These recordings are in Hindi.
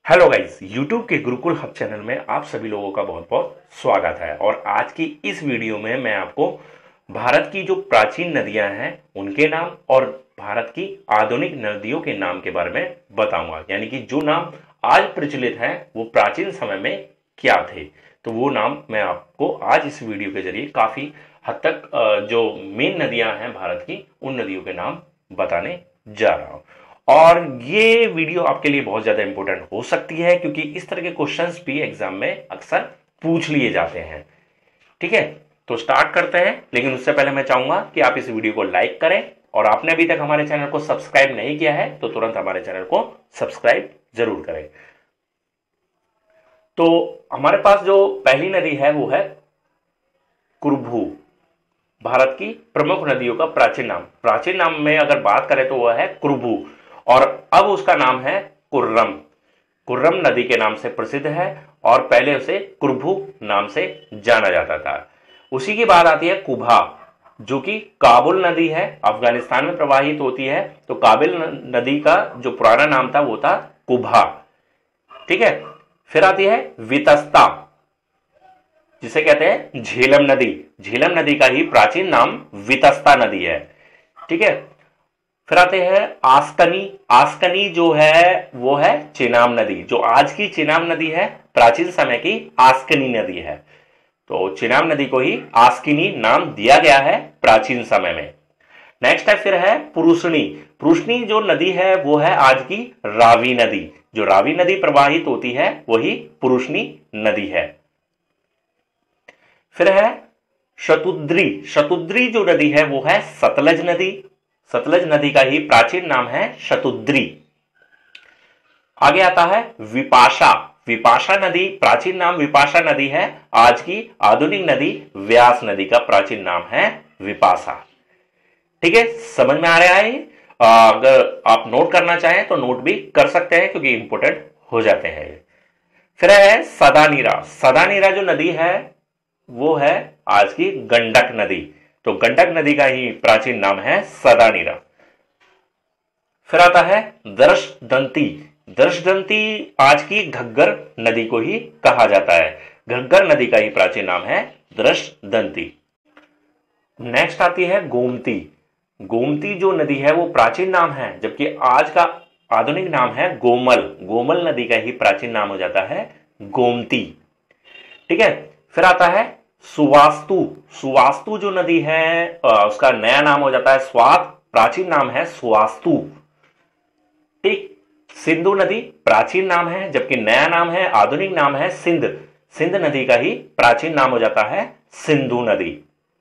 हेलो गाइस, यूट्यूब के गुरुकुल हब चैनल में आप सभी लोगों का बहुत बहुत स्वागत है। और आज की इस वीडियो में मैं आपको भारत की जो प्राचीन नदियां हैं उनके नाम और भारत की आधुनिक नदियों के नाम के बारे में बताऊंगा। यानी कि जो नाम आज प्रचलित है वो प्राचीन समय में क्या थे, तो वो नाम मैं आपको आज इस वीडियो के जरिए काफी हद तक जो मेन नदियां हैं भारत की, उन नदियों के नाम बताने जा रहा हूं। और ये वीडियो आपके लिए बहुत ज्यादा इंपॉर्टेंट हो सकती है क्योंकि इस तरह के क्वेश्चंस भी एग्जाम में अक्सर पूछ लिए जाते हैं। ठीक है, तो स्टार्ट करते हैं। लेकिन उससे पहले मैं चाहूंगा कि आप इस वीडियो को लाइक करें और आपने अभी तक हमारे चैनल को सब्सक्राइब नहीं किया है तो तुरंत हमारे चैनल को सब्सक्राइब जरूर करें। तो हमारे पास जो पहली नदी है वो है कुरभू। भारत की प्रमुख नदियों का प्राचीन नाम में अगर बात करें तो वह है कुरभू और अब उसका नाम है कुर्रम। कुर्रम नदी के नाम से प्रसिद्ध है और पहले उसे कुरभू नाम से जाना जाता था। उसी की बात आती है कुभा, जो कि काबुल नदी है, अफगानिस्तान में प्रवाहित होती है। तो काबिल नदी का जो पुराना नाम था वो था कुभा। ठीक है, फिर आती है वितस्ता, जिसे कहते हैं झेलम नदी। झेलम नदी का ही प्राचीन नाम वितस्ता नदी है। ठीक है, फिर आते हैं आस्कनी। आस्कनी जो है वो है चेनाब नदी। जो आज की चेनाब नदी है प्राचीन समय की आस्कनी नदी है। तो चेनाब नदी को ही आस्किनी नाम दिया गया है प्राचीन समय में। नेक्स्ट है फिर है पुरुषनी। पुरुषनी जो नदी है वो है आज की रावी नदी। जो रावी नदी प्रवाहित होती है वही पुरुषनी नदी है। फिर है शतुद्री। शतुद्री जो नदी है वो है सतलज नदी। सतलज नदी का ही प्राचीन नाम है शतुद्री। आगे आता है विपाशा। विपाशा नदी प्राचीन नाम विपाशा नदी है। आज की आधुनिक नदी व्यास नदी का प्राचीन नाम है विपाशा। ठीक है, समझ में आ रहा है? अगर आप नोट करना चाहें तो नोट भी कर सकते हैं क्योंकि इंपोर्टेंट हो जाते हैं। फिर है सदानीरा। सदानीरा जो नदी है वो है आज की गंडक नदी। तो गंडक नदी का ही प्राचीन नाम है सदानीरा। फिर आता है दर्शदंती। दर्शदंती आज की घग्गर नदी को ही कहा जाता है। घग्गर नदी का ही प्राचीन नाम है दर्शदंती। नेक्स्ट आती है गोमती। गोमती जो नदी है वो प्राचीन नाम है, जबकि आज का आधुनिक नाम है गोमल। गोमल नदी का ही प्राचीन नाम हो जाता है गोमती। ठीक है, फिर आता है सुवास्तु। सुवास्तु जो नदी है उसका नया नाम हो जाता है स्वात। प्राचीन नाम है सुवास्तु। ठीक, सिंधु नदी प्राचीन नाम है जबकि नया नाम है, आधुनिक नाम है सिंध। सिंध नदी का ही प्राचीन नाम हो जाता है सिंधु नदी।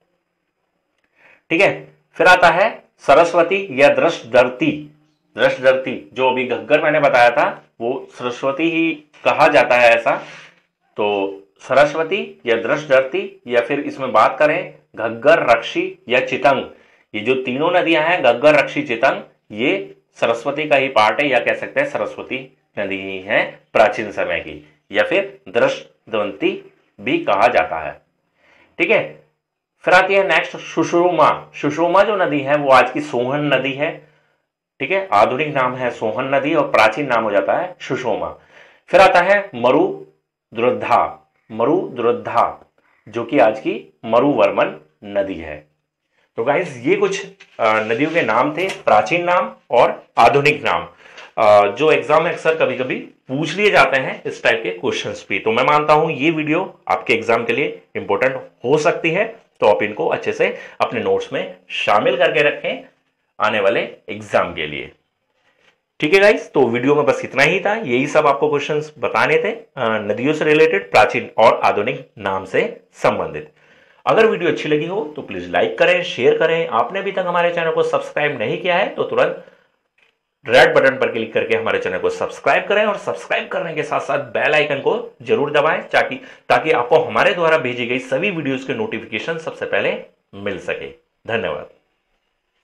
ठीक है, फिर आता है सरस्वती या दृष्टदर्ती। दृष्टदर्ती जो अभी घग्गर मैंने बताया था वो सरस्वती ही कहा जाता है ऐसा। तो सरस्वती या दृष्टदर्ती या फिर इसमें बात करें घग्गर, रक्षी या चितंग, ये जो तीनों नदियां हैं घग्गर, रक्षी, चितंग, ये सरस्वती का ही पार्ट है या कह सकते हैं सरस्वती नदी ही है प्राचीन समय की, या फिर दृष्टदंती भी कहा जाता है। ठीक है, फिर आती है नेक्स्ट सुषुमा। सुषुमा जो नदी है वो आज की सोहन नदी है। ठीक है, आधुनिक नाम है सोहन नदी और प्राचीन नाम हो जाता है सुषुमा। फिर आता है मरुद्रुद्धा। मरुद्रुद्धा जो कि आज की मरुवर्मन नदी है। तो गाइस ये कुछ नदियों के नाम थे, प्राचीन नाम और आधुनिक नाम, जो एग्जाम में अक्सर कभी कभी पूछ लिए जाते हैं इस टाइप के क्वेश्चंस भी। तो मैं मानता हूं ये वीडियो आपके एग्जाम के लिए इंपॉर्टेंट हो सकती है, तो आप इनको अच्छे से अपने नोट्स में शामिल करके रखें आने वाले एग्जाम के लिए। ठीक है गाइस, तो वीडियो में बस इतना ही था। यही सब आपको क्वेश्चंस बताने थे नदियों से रिलेटेड, प्राचीन और आधुनिक नाम से संबंधित। अगर वीडियो अच्छी लगी हो तो प्लीज लाइक करें, शेयर करें। आपने अभी तक हमारे चैनल को सब्सक्राइब नहीं किया है तो तुरंत रेड बटन पर क्लिक करके हमारे चैनल को सब्सक्राइब करें और सब्सक्राइब करने के साथ साथ बेल आइकन को जरूर दबाएं ताकि आपको हमारे द्वारा भेजी गई सभी वीडियोस के नोटिफिकेशन सबसे पहले मिल सके। धन्यवाद।